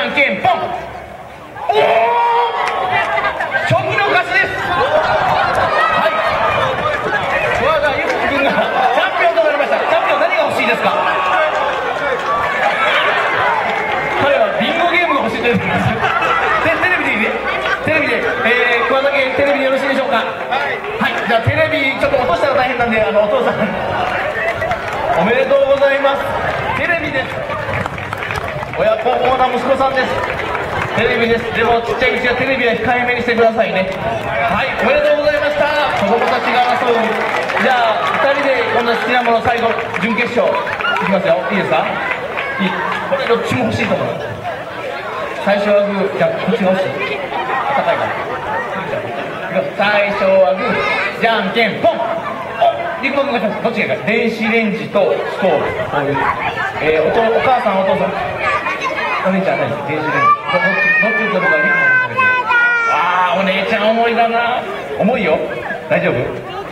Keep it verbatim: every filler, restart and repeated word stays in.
ゃんけんぽん。おお、チョキの勝ちです。はい、我がゆうきくんがチャンピオンとなりました。チャンピオン何が欲しいですか？彼はビンゴゲームが欲しいということです。テレビでいいね、テレビで、えー、桑田家テレビでよろしいでしょうか？はい、じゃあテレビちょっと落としたら大変なんで、あのお父さんおめでとうございます。テレビです。親孝行な息子さんです。テレビです。でもちっちゃいうちはテレビは控えめにしてくださいね。はい、おめでとうございました。子供たちが争う。じゃあふたりでこんな好きなもの最後準決勝いきますよ。いいですか？いい。これどっちも欲しいと思う。最初はグー、じゃあこっちが欲しい。高いから。最初はグー、じゃんけんポン。リクマ君がどっちがいいか。電子レンジとストーブ。こういう、えー、お, とお母さんお父さんお姉ちゃん何電子レンジどっちどっちを取るかリクマ君かけて。ああ、お姉ちゃん重いだな。重いよ。大丈夫？